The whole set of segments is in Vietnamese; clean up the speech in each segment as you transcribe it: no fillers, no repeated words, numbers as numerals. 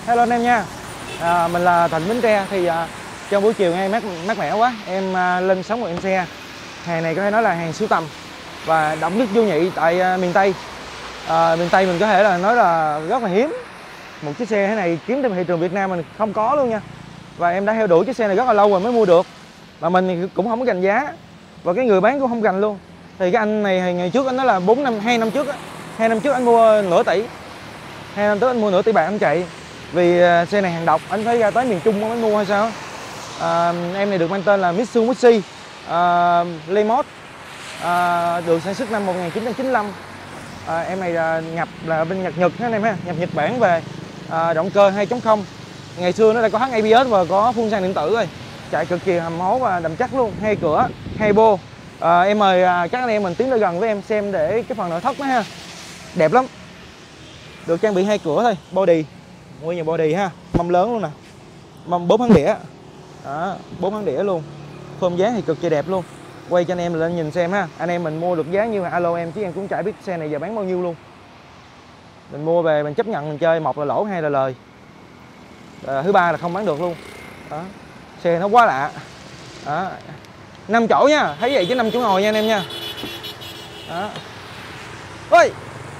Hello anh em nha. Mình là Thịnh Bến Tre. Thì trong buổi chiều nay mát mẻ quá, em lên sóng một em xe. Hàng này có thể nói là hàng sưu tầm và độc nhất vô nhị tại miền Tây. Miền Tây mình có thể là nói là rất là hiếm. Một chiếc xe thế này kiếm trên thị trường Việt Nam mình không có luôn nha. Và em đã theo đuổi chiếc xe này rất là lâu rồi mới mua được. Mà mình thì cũng không có gành giá, và cái người bán cũng không gành luôn. Thì cái anh này ngày trước anh nói là 2 năm trước á, 2 năm trước anh mua nửa tỷ. 2 năm trước anh mua nửa tỷ bạc anh chạy. Vì xe này hàng độc, anh phải ra tới miền Trung mới mua hay sao. Em này được mang tên là Mitsubishi Lemot, được sản xuất năm 1995. Em này nhập là bên Nhật anh em ha, nhập Nhật Bản về. Động cơ 2.0. Ngày xưa nó đã có hắc ABS và có phun xăng điện tử rồi. Chạy cực kỳ hầm hố và đầm chắc luôn, 2 cửa, 2 bô. Em mời các anh em mình tiến lại gần với em xem để cái phần nội thất nó ha. Đẹp lắm. Được trang bị 2 cửa thôi, body, nguyên nhà body ha, mâm lớn luôn nè, mâm 4 hãng đĩa. Đó, 4 hãng đĩa luôn. Phơm dáng thì cực kỳ đẹp luôn. Quay cho anh em lên nhìn xem ha. Anh em mình mua được giá như alo em, chứ em cũng chả biết xe này giờ bán bao nhiêu luôn. Mình mua về mình chấp nhận mình chơi, một là lỗ, hai là lời, thứ ba là không bán được luôn. Đó. Xe nó quá lạ. Đó. 5 chỗ nha, thấy vậy chứ 5 chỗ ngồi nha anh em nha. Đó. Ôi.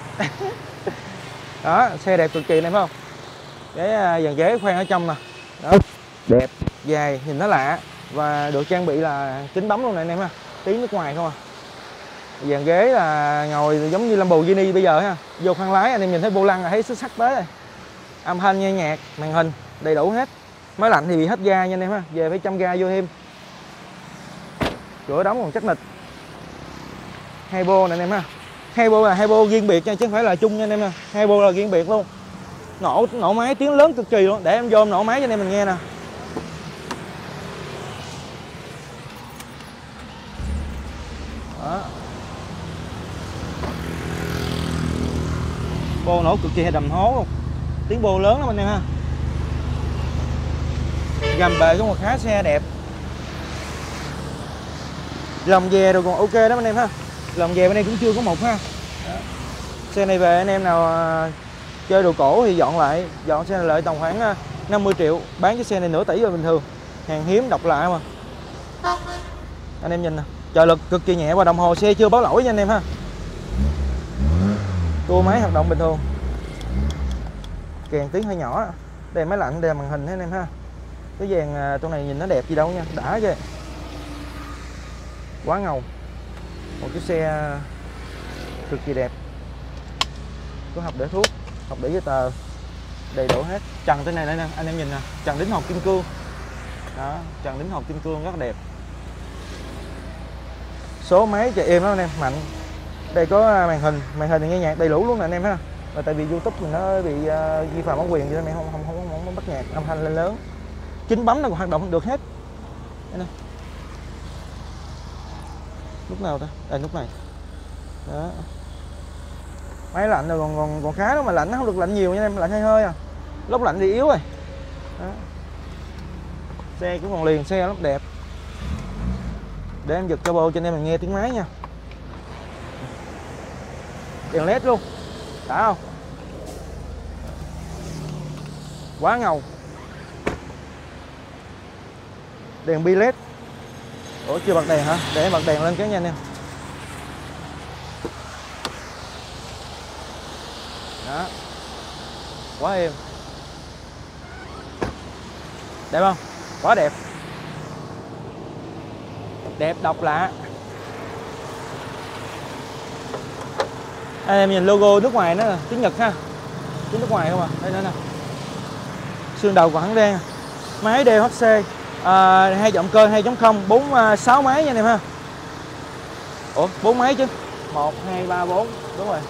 Đó, xe đẹp cực kỳ này phải không? Cái dàn ghế khoan ở trong nè. Đó. Đẹp, dài, nhìn nó lạ. Và được trang bị là kính bấm luôn nè anh em ha. Tiếng nước ngoài không à. Dàn ghế là ngồi giống như Lamborghini bây giờ ha. Vô khoang lái anh em nhìn thấy vô lăng là thấy xuất sắc tới rồi. Âm thanh, nghe nhạc, màn hình đầy đủ hết. Máy lạnh thì bị hết ga nha anh em ha, về phải chăm ga vô thêm. Cửa đóng còn chắc nịch. 2 bô nè anh em ha. 2 bô là 2 bô riêng biệt nha, chứ không phải là chung nha anh em ha. 2 bô là riêng biệt luôn. Nổ máy tiếng lớn cực kỳ luôn. Để em vô em nổ máy cho anh em mình nghe nè. Đó. Bô nổ cực kỳ đầm hố luôn. Tiếng bô lớn lắm anh em ha. Gầm bề có một khá xe đẹp. Lồng dè rồi còn ok đó anh em ha. Lồng dè bên đây cũng chưa có một ha. Đó. Xe này về anh em nào chơi đồ cổ thì dọn lại. Dọn xe này lại tầm khoảng 50 triệu. Bán cái xe này nửa tỷ rồi bình thường. Hàng hiếm độc lạ mà. Anh em nhìn nè. Trợ lực cực kỳ nhẹ và đồng hồ xe chưa báo lỗi nha anh em ha. Tua máy hoạt động bình thường. Kèn tiếng hơi nhỏ. Đây máy lạnh, đây là màn hình anh em ha. Cái dàn trong này nhìn nó đẹp gì đâu nha, đã chứ. Quá ngầu. Một chiếc xe cực kỳ đẹp. Có hộp để thuốc, hộp để giấy tờ, đầy đủ hết. Trần trên này đây nè, anh em nhìn nè, trần đính hộp kim cương. Đó, trần đính hộp kim cương rất đẹp. Số máy chạy êm lắm anh em, mạnh. Đây có màn hình nghe nhạc đầy đủ luôn nè anh em ha. Và tại vì YouTube mình nó bị vi phạm bản quyền cho nên không bắt nhạc âm thanh lên lớn. Kính bấm nó còn hoạt động được hết. Đây nè. Lúc nào ta? Đây lúc này. Đó. Máy lạnh rồi còn khá đó, mà lạnh nó không được lạnh nhiều nha em, lạnh hơi hơi à. Lúc lạnh thì yếu rồi. Đó. Xe cũng còn liền xe rất đẹp. Để em giật turbo cho anh em mình nghe tiếng máy nha. Đèn led luôn. Đã không? Quá ngầu. Đèn bi led. Ủa chưa bật đèn hả? Để em bật đèn lên cái nha anh em. Đó. Quá êm. Đẹp không? Quá đẹp. Đẹp độc lạ. Anh em nhìn logo nước ngoài nó là tiếng Nhật ha. Tiếng nước ngoài không à. Đây nữa nè. Xương đầu còn hẳn đen. Máy DHC 2 động cơ 2.0, 6 máy nha anh em ha. Ủa 4 máy chứ. 1 2 3 4, đúng rồi.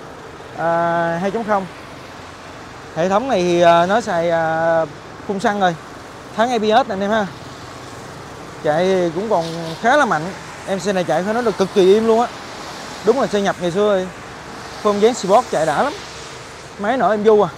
2.0. Hệ thống này thì nó xài phun xăng rồi. Thắng ABS này anh em ha. Chạy cũng còn khá là mạnh. Em xe này chạy phải nói được cực kỳ im luôn á. Đúng là xe nhập ngày xưa rồi. Phơm dáng Sport chạy đã lắm. Máy nổi em du à.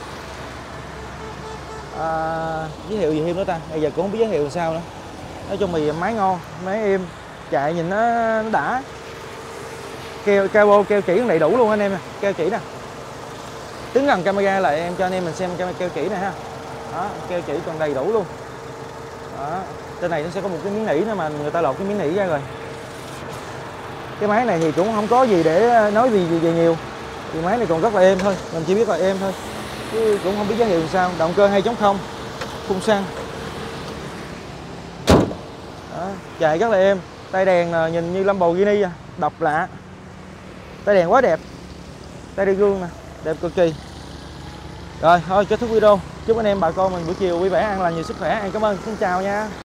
Giới thiệu gì thêm nữa ta? Bây giờ cũng không biết giới thiệu làm sao nữa. Nói chung thì máy ngon, máy êm, chạy nhìn nó đã. Keo chỉ đầy đủ luôn anh em nè, keo chỉ nè. Đứng gần camera lại em cho anh em mình xem keo chỉ này ha. Đó, keo chỉ còn đầy đủ luôn. Đó, trên này nó sẽ có một cái miếng nỉ nữa mà người ta lột cái miếng nỉ ra rồi. Cái máy này thì cũng không có gì để nói gì về nhiều. Thì máy này còn rất là êm thôi, mình chỉ biết là êm thôi. Chứ cũng không biết giá hiệu làm sao. Động cơ 2.0, phun xăng. Đó, chạy rất là êm. Tay đèn nhìn như Lamborghini à, độc lạ. Tay đèn quá đẹp. Tay đèn gương nè, đẹp cực kỳ. Rồi thôi kết thúc video. Chúc anh em bà con mình buổi chiều vui vẻ, an lành, nhiều sức khỏe. Em cảm ơn, xin chào nha.